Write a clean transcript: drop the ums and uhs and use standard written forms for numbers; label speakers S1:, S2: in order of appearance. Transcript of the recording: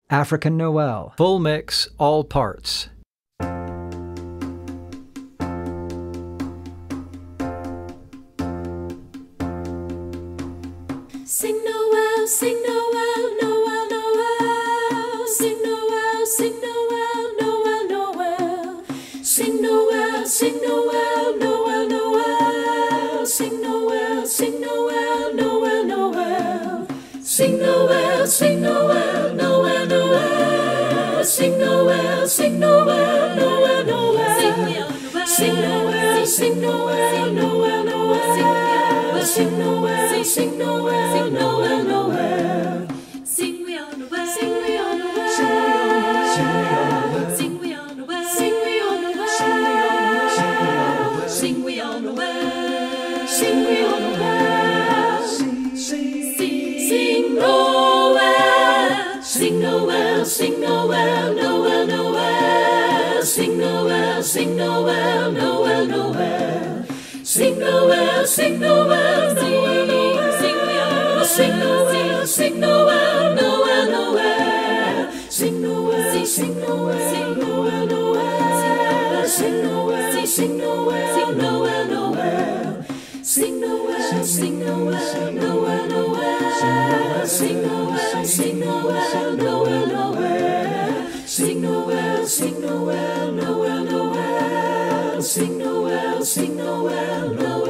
S1: African Noel. Full mix, all parts.
S2: Sing Noel, sing Noel, Noel, Noel. Sing Noel, sing Noel, Noel, Noel. Sing Noel, sing Noel, Noel, Noel. Sing Noel, sing Noel, Noel, Noel. Sing Noel, sing Noel, Noel, Noel. Sing Noel, sing Noel, Noel, Noel. Sing Noel, sing Noel, Noel, Noel. Sing Noel, sing Noel, Noel, Noel. Sing we on Noel, sing we on Noel, sing we on Noel, sing we on Noel, sing we on Noel, sing we on Noel, sing Noel, sing Noel, sing Noel, Noel, Noel, sing Noel, sing Noel, Noel, Noel. Sing Noel, sing Noel, Noel, Noel. Sing Noel, sing Noel, Noel, Noel. Sing Noel, sing Noel, Noel, Noel. Sing Noel, sing Noel, Noel, Noel. Sing Noel, sing Noel, Noel, Noel. Sing Noel, sing Noel, Noel, Noel. Sing Noel, sing Noel, Noel, Noel. Sing Noel, sing Noel, Noel.